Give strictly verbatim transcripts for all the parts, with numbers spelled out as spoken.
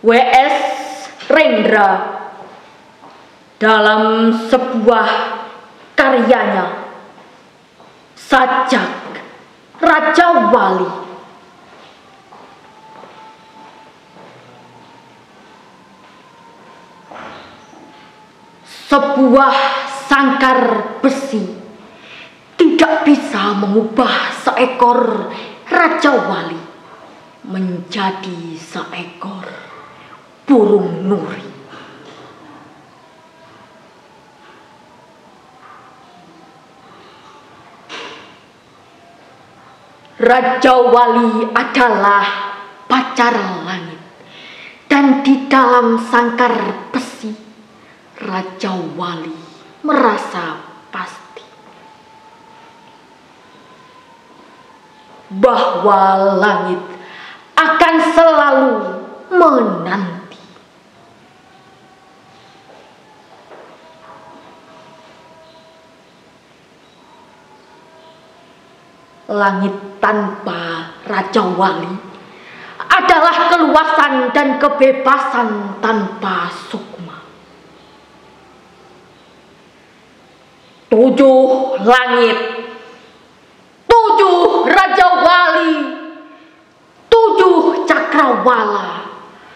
W S Rendra dalam sebuah karyanya Sajak Raja Wali. Sebuah sangkar besi tidak bisa mengubah seekor Raja Wali menjadi seekor burung nuri. Raja Wali adalah pacar langit, dan di dalam sangkar besi Raja Wali merasa pasti bahwa langit akan selalu menanti. Langit tanpa Raja Wali adalah keluasan dan kebebasan tanpa sukma. Tujuh langit, tujuh Raja Wali, tujuh cakrawala,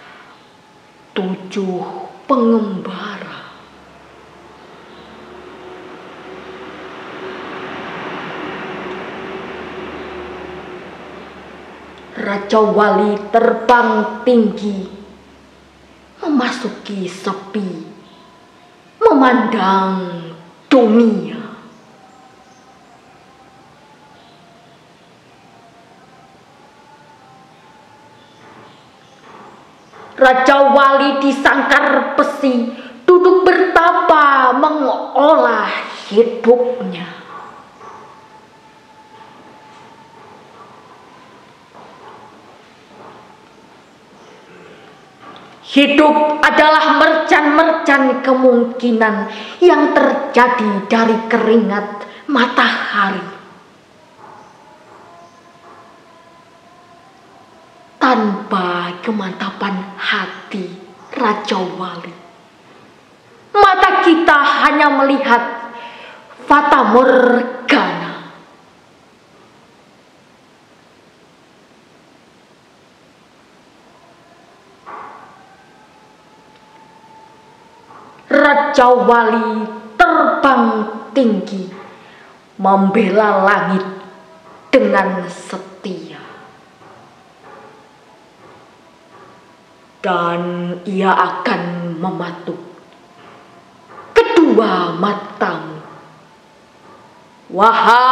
tujuh pengembara. Raja Wali terbang tinggi, memasuki sepi, memandang dunia. Raja Wali di sangkar besi duduk bertapa mengolah hidupnya. Hidup adalah mercan-mercan kemungkinan yang terjadi dari keringat matahari. Tanpa kemantapan hati Raja Wali, mata kita hanya melihat fata morgana. Raja Wali terbang tinggi, membela langit dengan setia. Dan ia akan mematuk kedua matamu, wahai